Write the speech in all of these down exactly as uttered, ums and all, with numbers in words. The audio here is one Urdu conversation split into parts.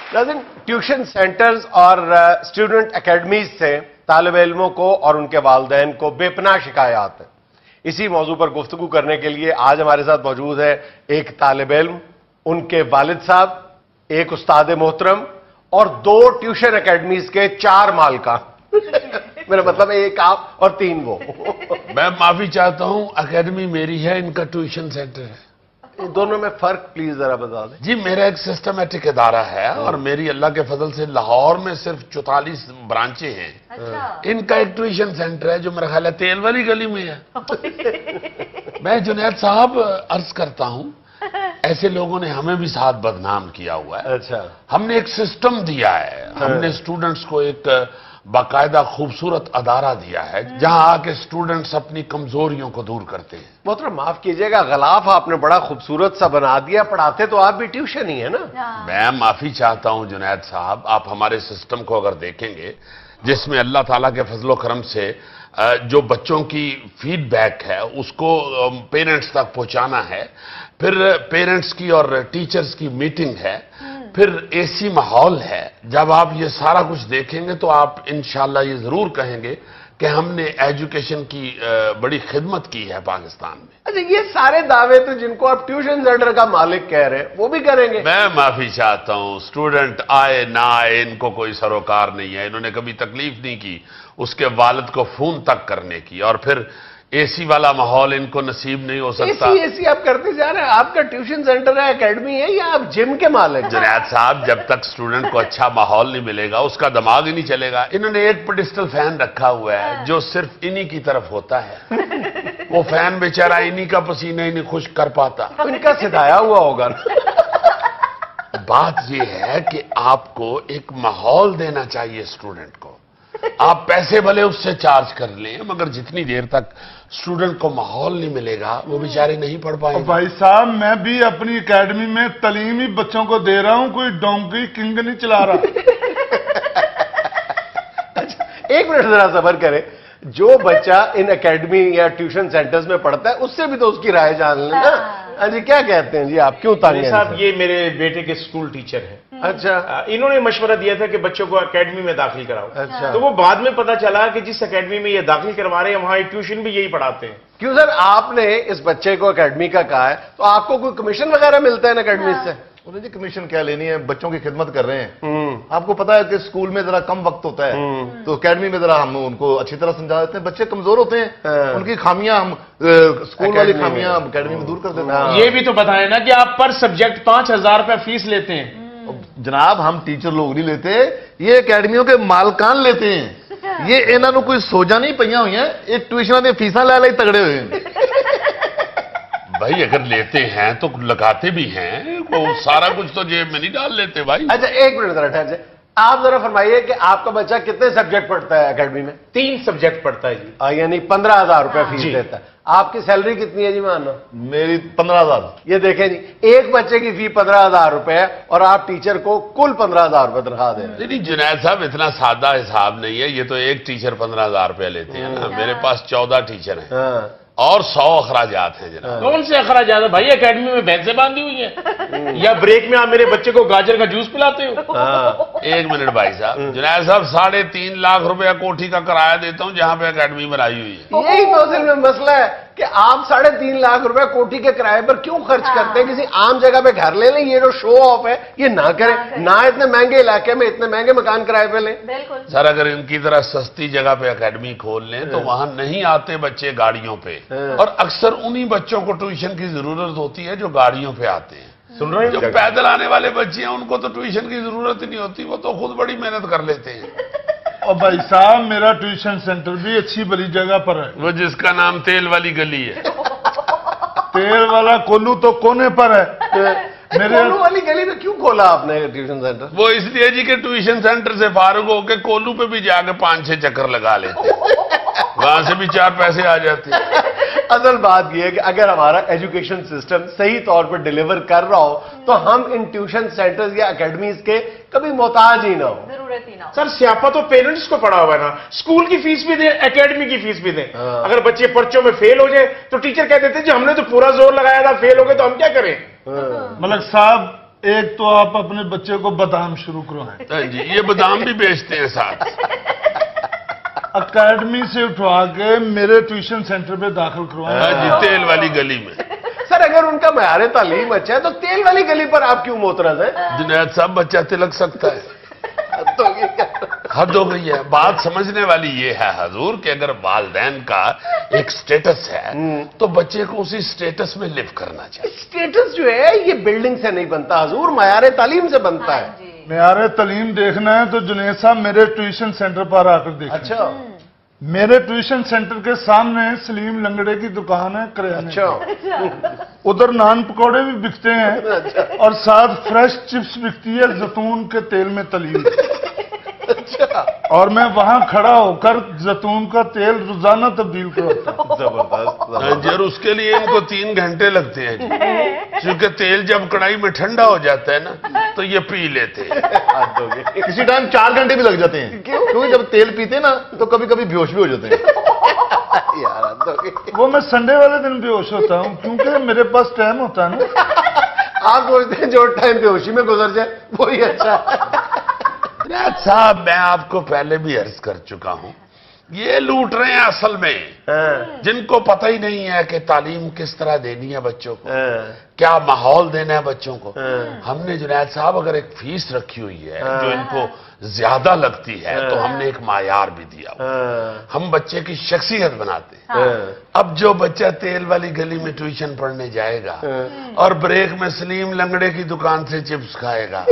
ناظرین، ٹیوشن سینٹرز اور اسٹوڈنٹ اکیڈمیز سے طالب علموں کو اور ان کے والدین کو بے پناہ شکایات ہیں۔ اسی موضوع پر گفتگو کرنے کے لیے آج ہمارے ساتھ موجود ہے ایک طالب علم، ان کے والد صاحب، ایک استاد محترم اور دو ٹیوشن اکیڈمیز کے چار مالکان۔ میرا مطلب ایک آپ اور تین وہ۔ میں معافی چاہتا ہوں، اکیڈمی میری ہے، ان کا ٹیوشن سینٹر ہے۔ دونوں میں فرق پلیز ذرا بتا دیں۔ جی، میرا ایک سسٹمیٹک ادارہ ہے اور میری اللہ کے فضل سے لاہور میں صرف چوتالیس برانچیں ہیں۔ ان کا ایک ٹیوشن سینٹر ہے جو میرا خیال ہے تیل والی گلی میں ہے۔ میں جنید صاحب عرض کرتا ہوں، ایسے لوگوں نے ہمیں بھی ساتھ بدنام کیا ہوا ہے۔ اچھا، ہم نے ایک سسٹم دیا ہے، ہم نے اسٹوڈنٹس کو ایک باقاعدہ خوبصورت ادارہ دیا ہے جہاں آ کے اسٹوڈنٹس اپنی کمزوریوں کو دور کرتے ہیں۔ محترم معاف کیجئے گا، غلاف آپ نے بڑا خوبصورت سا بنا دیا، پڑھاتے تو آپ بھی ٹیوشن ہی ہے نا؟ میں معافی چاہتا ہوں جنید صاحب، آپ ہمارے سسٹم کو اگر دیکھیں گے جس میں اللہ تعالیٰ کے فضل و کرم سے جو بچوں کی فیڈ بیک ہے اس کو پیرنٹس تک پہنچانا ہے، پھر پیرنٹس کی اور ٹیچرز کی میٹنگ ہے، پھر اے سی ماحول ہے۔ جب آپ یہ سارا کچھ دیکھیں گے تو آپ انشاءاللہ یہ ضرور کہیں گے کہ ہم نے ایجوکیشن کی بڑی خدمت کی ہے پاکستان میں۔ اچھا، یہ سارے دعوے تو جن کو آپ ٹیوشن سینٹر کا مالک کہہ رہے ہیں وہ بھی کریں گے؟ میں معافی چاہتا ہوں، اسٹوڈنٹ آئے نہ آئے ان کو کوئی سروکار نہیں ہے، انہوں نے کبھی تکلیف نہیں کی اس کے والد کو فون تک کرنے کی، اور پھر اے سی والا ماحول ان کو نصیب نہیں ہو سکتا۔ اے سی اے سی آپ کرتے جا رہے ہیں، آپ کا ٹیوشن سینٹر ہے، اکیڈمی ہے، یا آپ جم کے مالک ہیں؟ جنید صاحب، جب تک اسٹوڈنٹ کو اچھا ماحول نہیں ملے گا اس کا دماغ ہی نہیں چلے گا۔ انہوں نے ایک پیڈسٹل فین رکھا ہوا ہے جو صرف انہی کی طرف ہوتا ہے، وہ فین بیچارہ انہی کا پسینہ ہی نہیں خشک کر پاتا۔ ان کا ستایا ہوا ہوگا۔ بات یہ ہے کہ آپ کو ایک ماحول دینا چاہیے اسٹوڈنٹ کو۔ آپ پیسے بھلے اس سے چارج کر لیں مگر جتنی دیر تک اسٹوڈنٹ کو ماحول نہیں ملے گا وہ بیچارے نہیں پڑھ پائیں گے۔ بھائی صاحب، میں بھی اپنی اکیڈمی میں تعلیمی بچوں کو دے رہا ہوں، کوئی ڈونکی کنگ نہیں چلا رہا۔ ایک منٹ ذرا صبر کرے، جو بچہ ان اکیڈمی یا ٹیوشن سینٹرز میں پڑھتا ہے اس سے بھی تو اس کی رائے جان لیں نا۔ ہاں جی، کیا کہتے ہیں جی آپ؟ کیوں تانگ ہیں؟ صاحب، یہ میرے بیٹے کے اسکول ٹیچر ہیں۔ اچھا، انہوں نے مشورہ دیا تھا کہ بچوں کو اکیڈمی میں داخل کراؤ۔ اچھا، تو وہ بعد میں پتا چلا کہ جس اکیڈمی میں یہ داخل کروا رہے ہیں وہاں ٹیوشن بھی یہی پڑھاتے ہیں۔ کیوں سر، آپ نے اس بچے کو اکیڈمی کا کہا ہے تو آپ کو کوئی کمیشن وغیرہ ملتا ہے نا اکیڈمی سے؟ انہیں جی کمیشن کیا لینی ہے، بچوں کی خدمت کر رہے ہیں۔ آپ کو پتا ہے کہ اسکول میں ذرا کم وقت ہوتا ہے تو اکیڈمی میں ذرا ہم ان کو اچھی طرح سمجھا دیتے ہیں۔ بچے کمزور ہوتے ہیں، ان کی خامیاں ہم اسکول والی خامیاں ہم اکیڈمی میں دور کر دیتے ہیں۔ یہ بھی تو بتائیں نا کہ آپ پر سبجیکٹ پانچ ہزار روپے فیس لیتے ہیں۔ جناب، ہم ٹیچر لوگ نہیں لیتے، یہ اکیڈمیوں کے مالکان لیتے ہیں۔ یہ انہوں نے کوئی سوجا نہیں پہیاں ہوئی ہیں، ایک ٹیوشن دے فیساں لے لے تگڑے ہوئے ہیں۔ بھائی اگر لیتے ہیں تو لگاتے بھی ہیں، وہ سارا کچھ تو جیب میں نہیں ڈال لیتے بھائی۔ اچھا، ایک منٹ ذرا ٹھہر جائے، آپ ذرا فرمائیے کہ آپ کا بچہ کتنے سبجیکٹ پڑھتا ہے اکیڈمی میں؟ تین سبجیکٹ پڑھتا ہے جی۔ آ، یعنی پندرہ ہزار روپے فیس جی۔ دیتا ہے۔ آپ کی سیلری کتنی ہے جی مانو؟ میری پندرہ ہزار۔ یہ دیکھیں جی، ایک بچے کی فی پندرہ ہزار روپے ہے اور آپ ٹیچر کو کل پندرہ ہزار روپے تنخواہ دے رہے ہیں۔ نہیں جنید صاحب، اتنا سادہ حساب نہیں ہے، یہ تو ایک ٹیچر پندرہ ہزار روپے لیتے ہیں نا، میرے پاس چودہ ٹیچر ہیں ہاں، اور سو اخراجات ہیں جناب۔ کون سے اخراجات ہیں بھائی؟ اکیڈمی میں بھینسیں باندھی ہوئی ہیں یا بریک میں آپ میرے بچے کو گاجر کا جوس پلاتے ہو؟ ایک منٹ بھائی صاحب، جنید صاحب ساڑھے تین لاکھ روپیہ کوٹھی کا کرایہ دیتا ہوں جہاں پہ اکیڈمی بنائی ہوئی ہے۔ یہی تو اصل میں مسئلہ ہے کہ آپ ساڑھے تین لاکھ روپے کوٹھی کے کرائے پر کیوں خرچ کرتے ہیں؟ کسی عام جگہ پہ گھر لے لیں، یہ جو شو آف ہے یہ نہ کریں، نہ اتنے مہنگے علاقے میں اتنے مہنگے مکان کرائے پہ لیں۔ سر اگر ان کی طرح سستی جگہ پہ اکیڈمی کھول لیں تو وہاں نہیں آتے بچے گاڑیوں پہ، اور اکثر انہی بچوں کو ٹیوشن کی ضرورت ہوتی ہے جو گاڑیوں پہ آتے ہیں۔ سن رہے ہیں؟ جو پیدل آنے والے بچے ہیں ان کو تو ٹیوشن کی ضرورت ہی نہیں ہوتی، وہ تو خود بڑی محنت کر لیتے ہیں۔ اور بھائی صاحب، میرا ٹیوشن سینٹر بھی اچھی بڑی جگہ پر ہے، وہ جس کا نام تیل والی گلی ہے۔ تیل والا کولو تو کونے پر ہے۔ میرے کولو والی گلی میں کیوں کھولا آپ نے ٹیوشن سینٹر؟ وہ اس لیے جی کہ ٹیوشن سینٹر سے فارغ ہو کے کولو پہ بھی جا کے پانچ چھ چکر لگا لیتے، وہاں سے بھی چار پیسے آ جاتے ہیں۔ اصل بات یہ ہے کہ اگر ہمارا ایجوکیشن سسٹم صحیح طور پر ڈیلیور کر رہا ہو تو ہم ان ٹیوشن سینٹرز یا اکیڈمیز کے کبھی محتاج ہی نہ ہو۔ ضرورت ہی نہ ہو۔ سر سیاپا تو پیرنٹس کو پڑا ہوا ہے نا، اسکول کی فیس بھی دیں، اکیڈمی کی فیس بھی دیں۔ اگر بچے پرچوں میں فیل ہو جائے تو ٹیچر کہہ دیتے ہیں جی ہم نے تو پورا زور لگایا تھا، فیل ہو گئے تو ہم کیا کریں؟ ملک صاحب، ایک تو آپ اپنے بچے کو بادام شروع کروائیں. ہاں جی یہ بادام بھی بیچتے ہیں ساتھ. اکیڈمی سے اٹھوا کے میرے ٹیوشن سینٹر پہ داخل کروائیں. ہاں جی تیل والی گلی میں. سر اگر ان کا معیار تعلیم اچھا ہے تو تیل والی گلی پر آپ کیوں معترض ہیں؟ جنید صاحب بچہ تلک سکتا ہے. تو یہ کیا؟ حد ہو گئی ہے. بات سمجھنے والی یہ ہے حضور کہ اگر والدین کا ایک سٹیٹس ہے تو بچے کو اسی سٹیٹس میں لیو کرنا چاہیے. سٹیٹس جو ہے یہ بلڈنگ سے نہیں بنتا حضور، معیار تعلیم سے بنتا ہے. معیار تعلیم دیکھنا ہے تو جنید صاحب میرے ٹیوشن سینٹر پر آ کر دیکھیں. اچھا میرے ٹیوشن سینٹر کے سامنے سلیم لنگڑے کی دکان ہے کریانے کی. اچھا ادھر نان پکوڑے بھی بکتے ہیں اور ساتھ فریش چپس بکتی ہے زیتون کے تیل میں تلی ہوئی. اچھا اور میں وہاں کھڑا ہو کر زیتون کا تیل روزانہ تبدیل کرتا ہوں. زبردست ہاں جی اور اس کے لیے ان کو تین گھنٹے لگتے ہیں جی. کیونکہ تیل جب کڑھائی میں ٹھنڈا ہو جاتا ہے نا تو یہ پی لیتے ہیں. حد ہو گئی. کسی ٹائم چار گھنٹے بھی لگ جاتے ہیں کیونکہ جب تیل پیتے ہیں نا تو کبھی کبھی بیہوش بھی ہو جاتے ہیں. یار حد ہو گئی. وہ میں سنڈے والے دن بے ہوش ہوتا ہوں کیونکہ میرے پاس ٹائم ہوتا ہے نا. آپ سوچتے ہیں جو ٹائم بے ہوشی میں گزر جائے وہی اچھا ہے. جنید صاحب میں آپ کو پہلے بھی عرض کر چکا ہوں یہ لوٹ رہے ہیں اصل میں جن کو پتہ ہی نہیں ہے کہ تعلیم کس طرح دینی ہے بچوں کو، کیا ماحول دینا ہے بچوں کو. ہم نے جنید صاحب اگر ایک فیس رکھی ہوئی ہے جو ان کو زیادہ لگتی ہے تو ہم نے ایک معیار بھی دیا ہوا. ہم بچے کی شخصیت بناتے ہیں. اب جو بچہ تیل والی گلی میں ٹیوشن پڑھنے جائے گا اور بریک میں سلیم لنگڑے کی دکان سے چپس کھائے گا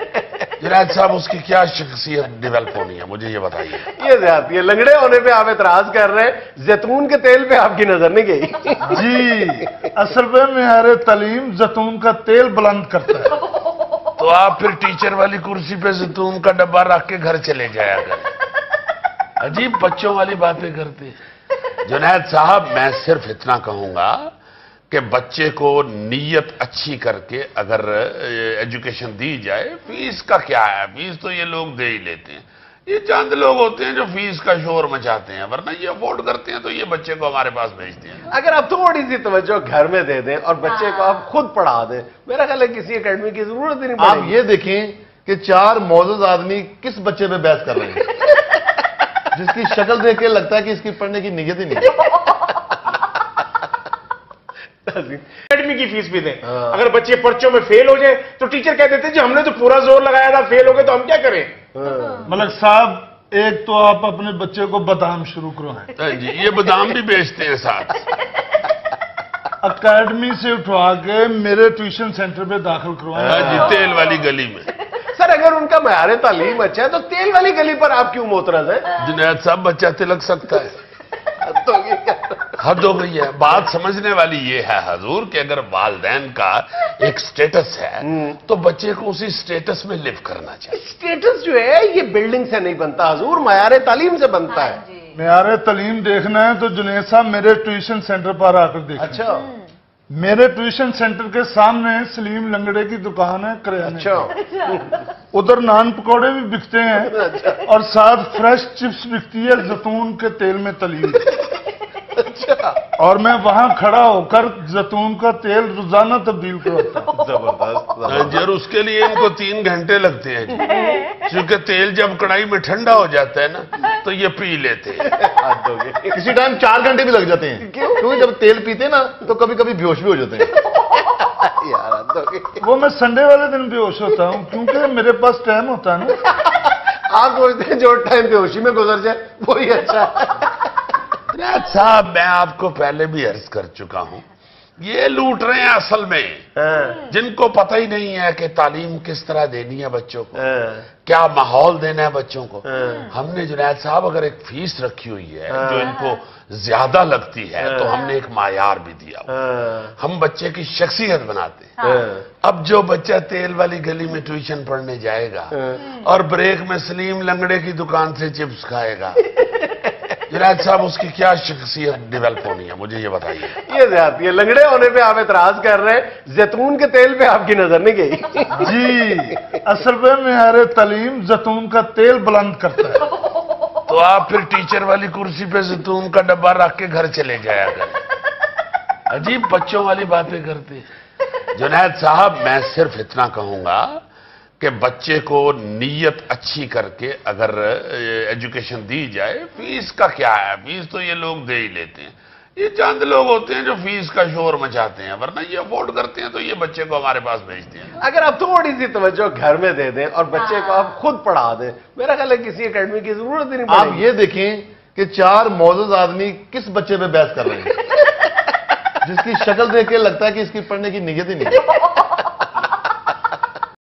جنید صاحب اس کی کیا شخصیت ڈیولپ ہونی ہے مجھے یہ بتائیے. یہ زیادتی ہے. لنگڑے ہونے پہ آپ اعتراض کر رہے ہیں، زیتون کے تیل پہ آپ کی نظر نہیں گئی. جی اصل میں معیار تعلیم زیتون کا تیل بلند کرتا ہے. تو آپ پھر ٹیچر والی کرسی پہ زیتون کا ڈبہ رکھ کے گھر چلے جایا کریں. عجیب بچوں والی باتیں کرتے ہیں. جنید صاحب میں صرف اتنا کہوں گا کہ بچے کو نیت اچھی کر کے اگر ایجوکیشن دی جائے، فیس کا کیا ہے، فیس تو یہ لوگ دے ہی لیتے ہیں. یہ چند لوگ ہوتے ہیں جو فیس کا شور مچاتے ہیں، ورنہ یہ افورڈ کرتے ہیں تو یہ بچے کو ہمارے پاس بھیجتے ہیں. اگر آپ تھوڑی سی توجہ گھر میں دے دیں اور بچے کو آپ خود پڑھا دیں، میرا خیال ہے کسی اکیڈمی کی ضرورت ہی نہیں آپ پڑے گی. یہ دیکھیں کہ چار معزز آدمی کس بچے پہ بحث کر رہے ہیں جس کی شکل دیکھ کے لگتا ہے کہ اس کی پڑھنے کی نیت ہی نہیں ہے. اکیڈمی کی فیس بھی دیں. اگر بچے پرچوں میں فیل ہو جائیں تو ٹیچر کہہ دیتے ہیں جی ہم نے تو پورا زور لگایا تھا، فیل ہو گئے تو ہم کیا کریں. ملک صاحب ایک تو آپ اپنے بچے کو بادام شروع کروائیں. ہاں جی یہ بادام بھی بیچتے ہیں ساتھ. اکیڈمی سے اٹھوا کے میرے ٹیوشن سینٹر پہ داخل کروائیں. ہاں جی تیل والی گلی میں. سر اگر ان کا معیار تعلیم اچھا ہے تو تیل والی گلی پر آپ کیوں معترض ہیں؟ جنید صاحب بچہ تلک سکتا ہے. تو یہ کیا؟ حد ہو گئی ہے. بات سمجھنے والی یہ ہے حضور کہ اگر والدین کا ایک سٹیٹس ہے تو بچے کو اسی سٹیٹس میں لیو کرنا چاہیے. سٹیٹس جو ہے یہ بلڈنگ سے نہیں بنتا حضور، معیار تعلیم سے بنتا ہے. معیار تعلیم دیکھنا ہے تو جنید صاحب میرے ٹیوشن سینٹر پر آ کر دیکھیں. اچھا میرے ٹیوشن سینٹر کے سامنے سلیم لنگڑے کی دکان ہے کریانے کی. اچھا ادھر نان پکوڑے بھی بکتے ہیں اور ساتھ فریش چپس بکتی ہے زیتون کے تیل میں تلی ہوئی. اچھا اور میں وہاں کھڑا ہو کر زیتون کا تیل روزانہ تبدیل کرتا ہوں. زبردست. ہاں جی اور اس کے لیے ان کو تین گھنٹے لگتے ہیں جی. کیونکہ تیل جب کڑھائی میں ٹھنڈا ہو جاتا ہے نا تو یہ پی لیتے ہیں. حد ہو گئی. کسی ٹائم چار گھنٹے بھی لگ جاتے ہیں کیونکہ جب تیل پیتے ہیں نا تو کبھی کبھی بیہوش بھی ہو جاتے ہیں. یار حد ہو گئی. وہ میں سنڈے والے دن بے ہوش ہوتا ہوں کیونکہ میرے پاس ٹائم ہوتا ہے نا. آپ سوچتے ہیں جو ٹائم بے ہوشی میں گزر جائے وہی اچھا ہے. جنید صاحب میں آپ کو پہلے بھی عرض کر چکا ہوں یہ لوٹ رہے ہیں اصل میں جن کو پتہ ہی نہیں ہے کہ تعلیم کس طرح دینی ہے بچوں کو، کیا ماحول دینا ہے بچوں کو. ہم نے جنید صاحب اگر ایک فیس رکھی ہوئی ہے جو ان کو زیادہ لگتی ہے تو ہم نے ایک معیار بھی دیا ہوا. ہم بچے کی شخصیت بناتے ہیں. اب جو بچہ تیل والی گلی میں ٹیوشن پڑھنے جائے گا اور بریک میں سلیم لنگڑے کی دکان سے چپس کھائے گا جنید صاحب اس کی کیا شخصیت ڈیولپ ہونی ہے مجھے یہ بتائیے. یہ زیادتی ہے. لنگڑے ہونے پہ آپ اعتراض کر رہے ہیں، زیتون کے تیل پہ آپ کی نظر نہیں گئی. جی اصل میں معیار تعلیم زیتون کا تیل بلند کرتا ہے. تو آپ پھر ٹیچر والی کرسی پہ زیتون کا ڈبہ رکھ کے گھر چلے جایا کریں. عجیب بچوں والی باتیں کرتے ہیں. जुनैद साहब, मैं सिर्फ इतना कहूंगा कि बच्चे को नीयत अच्छी करके अगर एजुकेशन दी जाए, फीस का क्या है, फीस तो ये लोग दे ही लेते हैं। ये चंद लोग होते हैं जो फीस का शोर मचाते हैं, वरना ये अफोर्ड करते हैं तो ये बच्चे को हमारे पास भेजते हैं। अगर आप थोड़ी सी तवज्जो घर में दे दें और बच्चे को आप खुद पढ़ा दें, मेरा ख्याल है किसी एकेडमी की जरूरत ही नहीं पड़ेगी। आप ये देखें कि चार मौजूद आदमी किस बच्चे पे बहस कर रहे हैं जिसकी शक्ल देख के लगता है कि इसकी पढ़ने की नीयत ही नहीं है।